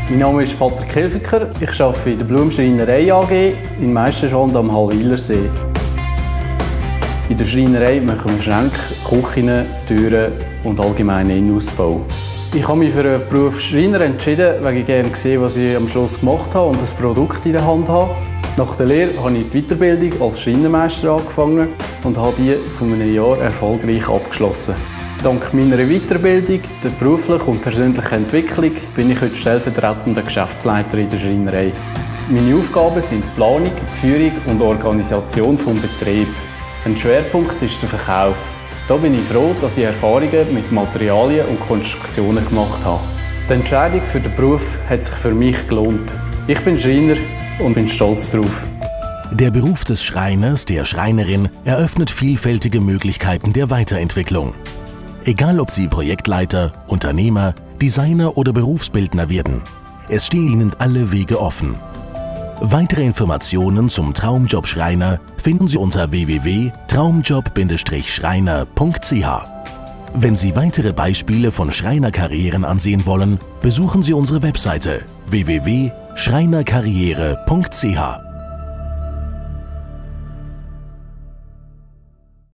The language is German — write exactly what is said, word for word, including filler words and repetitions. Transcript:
Mein Name ist Patrick Hilfiger. Ich arbeite in der Blumschreinerei A G in Meisterschwand am Hallwilersee. In der Schreinerei machen wir Schränke, Küchen, Türen und allgemeinen Innenausbau. Ich habe mich für den Beruf Schreiner entschieden, weil ich gerne gesehen, was ich am Schluss gemacht habe und das Produkt in der Hand habe. Nach der Lehre habe ich die Weiterbildung als Schreinermeister angefangen und habe die vor einem Jahr erfolgreich abgeschlossen. Dank meiner Weiterbildung, der beruflichen und persönlichen Entwicklung bin ich heute stellvertretender Geschäftsleiter in der Schreinerei. Meine Aufgaben sind die Planung, Führung und Organisation des Betriebs. Ein Schwerpunkt ist der Verkauf. Da bin ich froh, dass ich Erfahrungen mit Materialien und Konstruktionen gemacht habe. Die Entscheidung für den Beruf hat sich für mich gelohnt. Ich bin Schreiner und bin stolz darauf. Der Beruf des Schreiners, der Schreinerin, eröffnet vielfältige Möglichkeiten der Weiterentwicklung. Egal ob Sie Projektleiter, Unternehmer, Designer oder Berufsbildner werden, es stehen Ihnen alle Wege offen. Weitere Informationen zum Traumjob Schreiner finden Sie unter w w w punkt traumjob schreiner punkt c h. Wenn Sie weitere Beispiele von Schreinerkarrieren ansehen wollen, besuchen Sie unsere Webseite w w w punkt schreinerkarriere punkt c h.